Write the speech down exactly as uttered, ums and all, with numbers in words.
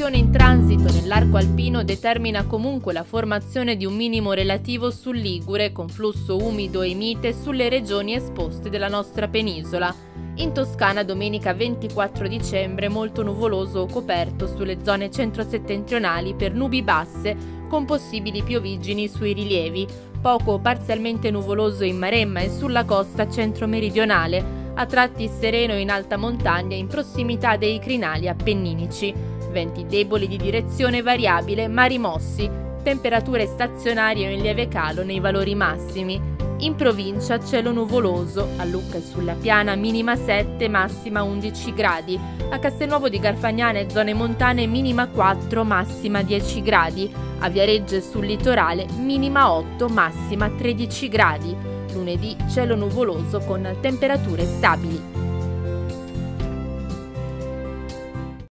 circolazione in transito nell'arco alpino determina comunque la formazione di un minimo relativo sul Ligure con flusso umido e mite sulle regioni esposte della nostra penisola. In Toscana domenica ventiquattro dicembre molto nuvoloso o coperto sulle zone centro-settentrionali per nubi basse con possibili piovigini sui rilievi, poco o parzialmente nuvoloso in Maremma e sulla costa centro-meridionale, a tratti sereno in alta montagna in prossimità dei crinali appenninici. Venti deboli di direzione variabile ma rimossi, temperature stazionarie o in lieve calo nei valori massimi. In provincia cielo nuvoloso, a Lucca e sulla Piana minima sette, massima undici gradi, a Castelnuovo di Garfagnana e zone montane minima quattro, massima dieci gradi, a Viareggio e sul litorale minima otto, massima tredici gradi. Lunedì cielo nuvoloso con temperature stabili.